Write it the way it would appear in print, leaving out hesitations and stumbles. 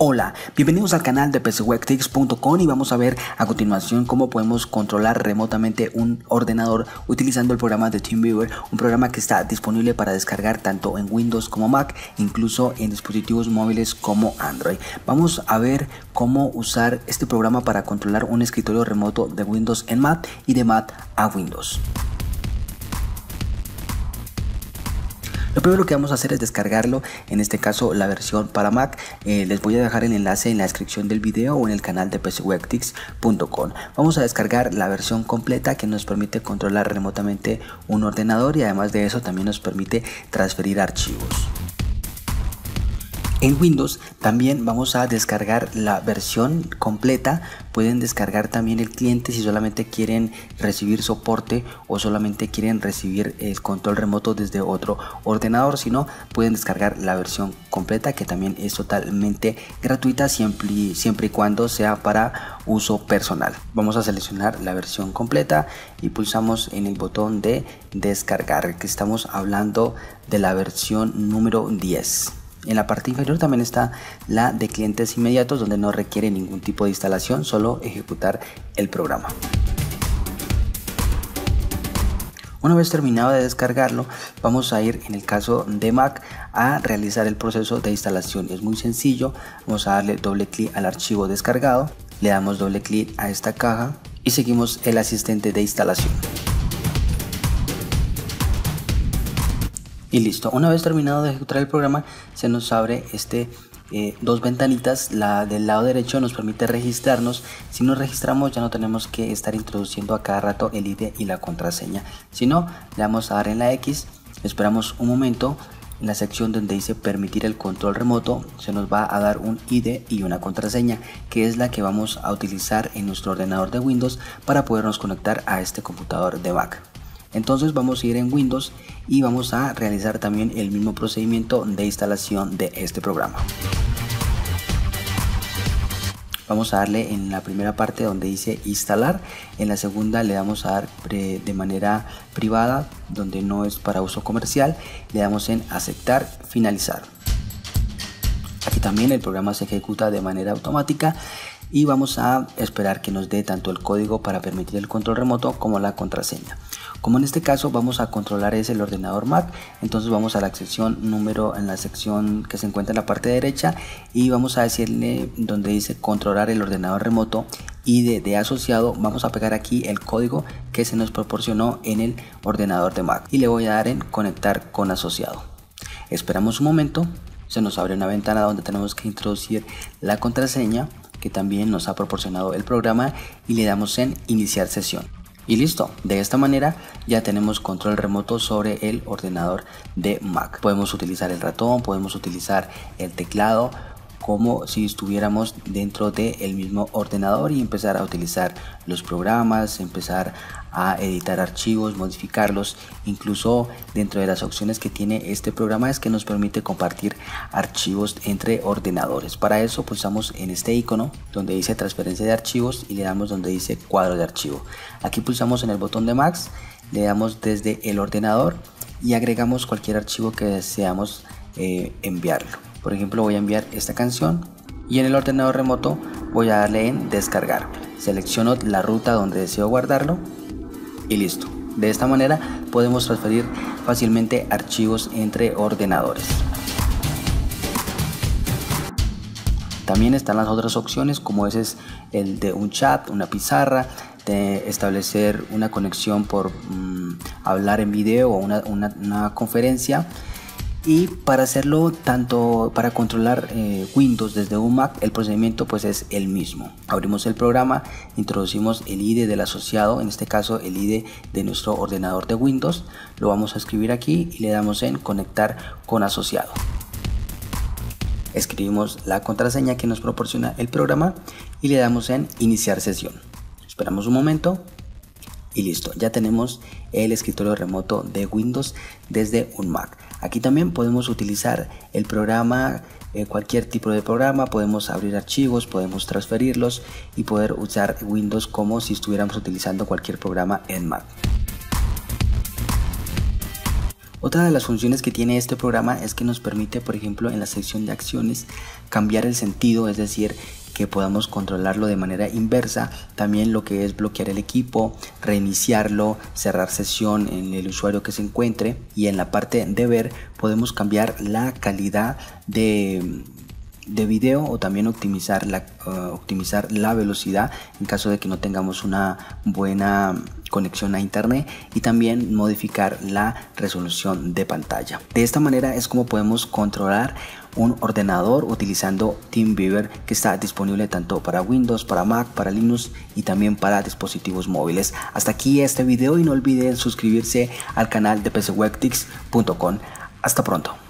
Hola, bienvenidos al canal de PCWebTics.com y vamos a ver a continuación cómo podemos controlar remotamente un ordenador utilizando el programa de TeamViewer, un programa que está disponible para descargar tanto en Windows como Mac, incluso en dispositivos móviles como Android. Vamos a ver cómo usar este programa para controlar un escritorio remoto de Windows en Mac y de Mac a Windows. Lo primero que vamos a hacer es descargarlo, en este caso la versión para Mac. Les voy a dejar el enlace en la descripción del video o en el canal de PCWebTics.com. Vamos a descargar la versión completa que nos permite controlar remotamente un ordenador y además de eso también nos permite transferir archivos. En Windows también vamos a descargar la versión completa. Pueden descargar también el cliente si solamente quieren recibir soporte o solamente quieren recibir el control remoto desde otro ordenador. Si no, pueden descargar la versión completa, que también es totalmente gratuita siempre y cuando sea para uso personal. Vamos a seleccionar la versión completa y pulsamos en el botón de descargar, que estamos hablando de la versión número 10. En la parte inferior también está la de clientes inmediatos, donde no requiere ningún tipo de instalación, solo ejecutar el programa. Una vez terminado de descargarlo, vamos a ir, en el caso de Mac, a realizar el proceso de instalación. Es muy sencillo. Vamos a darle doble clic al archivo descargado, le damos doble clic a esta caja y seguimos el asistente de instalación. Y listo. Una vez terminado de ejecutar el programa, se nos abre dos ventanitas. La del lado derecho nos permite registrarnos. Si nos registramos, ya no tenemos que estar introduciendo a cada rato el ID y la contraseña. Si no, le vamos a dar en la X, esperamos un momento. En la sección donde dice permitir el control remoto, se nos va a dar un ID y una contraseña, que es la que vamos a utilizar en nuestro ordenador de Windows para podernos conectar a este computador de Mac. Entonces vamos a ir en Windows y vamos a realizar también el mismo procedimiento de instalación de este programa. Vamos a darle en la primera parte donde dice instalar, en la segunda le damos a dar de manera privada, donde no es para uso comercial, le damos en aceptar, finalizar. Aquí también el programa se ejecuta de manera automática y vamos a esperar que nos dé tanto el código para permitir el control remoto como la contraseña. Como en este caso vamos a controlar el ordenador Mac, entonces vamos a la sección número, en la sección que se encuentra en la parte derecha, y vamos a decirle donde dice controlar el ordenador remoto ID de asociado. Vamos a pegar aquí el código que se nos proporcionó en el ordenador de Mac y le voy a dar en conectar con asociado. Esperamos un momento, se nos abre una ventana donde tenemos que introducir la contraseña que también nos ha proporcionado el programa y le damos en iniciar sesión. Y listo, de esta manera ya tenemos control remoto sobre el ordenador de Mac. Podemos utilizar el ratón, podemos utilizar el teclado, como si estuviéramos dentro del mismo ordenador y empezar a utilizar los programas, empezar a editar archivos, modificarlos. Incluso dentro de las opciones que tiene este programa es que nos permite compartir archivos entre ordenadores. Para eso pulsamos en este icono donde dice transferencia de archivos y le damos donde dice cuadro de archivo. Aquí pulsamos en el botón de Mac, le damos desde el ordenador y agregamos cualquier archivo que deseamos enviarlo. Por ejemplo, voy a enviar esta canción y en el ordenador remoto voy a darle en descargar. Selecciono la ruta donde deseo guardarlo y listo. De esta manera podemos transferir fácilmente archivos entre ordenadores. También están las otras opciones, como ese es el de un chat, una pizarra, de establecer una conexión por hablar en video o una conferencia. Y para hacerlo, tanto para controlar Windows desde un Mac, el procedimiento pues es el mismo. Abrimos el programa, introducimos el ID del asociado, en este caso el ID de nuestro ordenador de Windows, lo vamos a escribir aquí y le damos en conectar con asociado. Escribimos la contraseña que nos proporciona el programa y le damos en iniciar sesión. Esperamos un momento. Y listo, ya tenemos el escritorio remoto de Windows desde un Mac. Aquí también podemos utilizar el programa, cualquier tipo de programa, podemos abrir archivos, podemos transferirlos y poder usar Windows como si estuviéramos utilizando cualquier programa en Mac. Otra de las funciones que tiene este programa es que nos permite, por ejemplo, en la sección de acciones cambiar el sentido, es decir, que podamos controlarlo de manera inversa. También lo que es bloquear el equipo, reiniciarlo, cerrar sesión en el usuario que se encuentre, y en la parte de ver podemos cambiar la calidad de video o también optimizar la velocidad en caso de que no tengamos una buena conexión a internet, y también modificar la resolución de pantalla. De esta manera es como podemos controlar un ordenador utilizando TeamViewer, que está disponible tanto para Windows, para Mac, para Linux y también para dispositivos móviles. Hasta aquí este video y no olviden suscribirse al canal de pcwebtips.com. Hasta pronto.